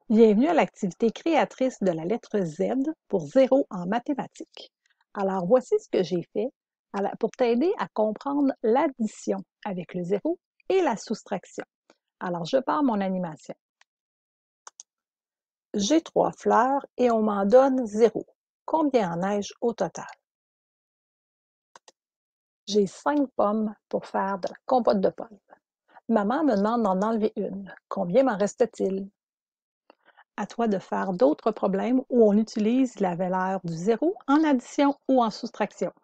Bienvenue à l'activité créatrice de la lettre Z pour zéro en mathématiques. Alors, voici ce que j'ai fait pour t'aider à comprendre l'addition avec le zéro et la soustraction. Alors, je pars mon animation. J'ai 3 fleurs et on m'en donne 0. Combien en ai-je au total? J'ai 5 pommes pour faire de la compote de pommes. Maman me demande d'en enlever une. Combien m'en reste-t-il? À toi de faire d'autres problèmes où on utilise la valeur du zéro en addition ou en soustraction.